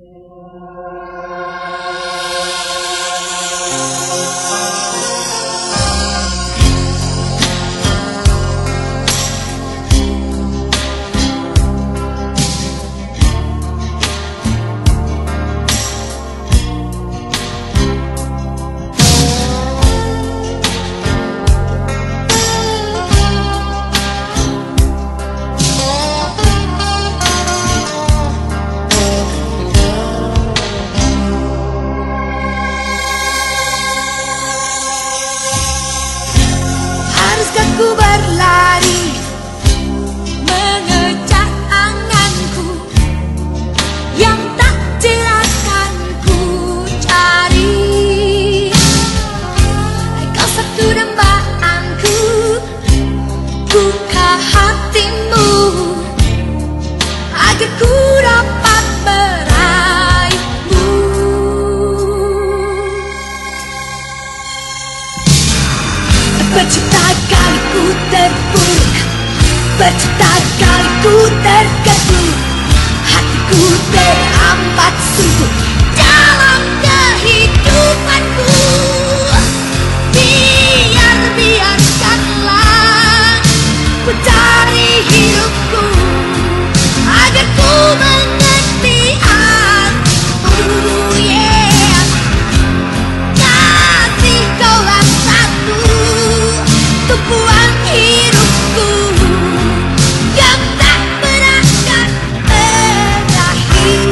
Ku berlari mengejar anganku yang tak jelas kan ku cari. Kau satu dambaanku, buka hatimu agar ku dapat meraihmu. Berjuta kali ku terpuruk, berjuta kali ku tergeduk, hatiku teramat suntuk dalam kehidupanku. Biarkanlah ku cari hidupku agar ku mengerti artimu. Yeah. Kasih kaulah satu tumpuan hidupku yang tak pernah akan berakhir.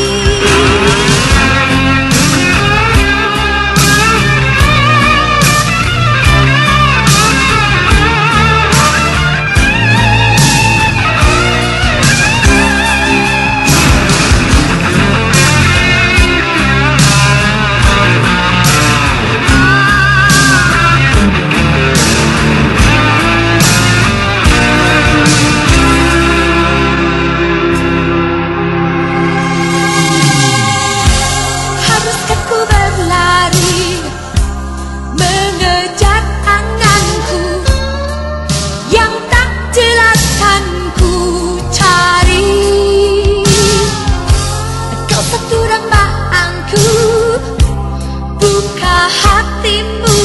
Buka hatimu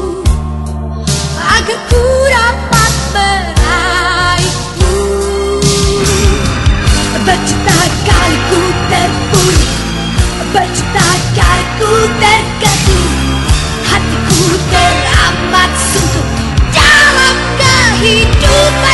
agar ku dapat meraihmu. Berjuta kali ku terpuruk, berjuta kali ku tergeduk, hatiku teramat suntuk dalam kehidupan.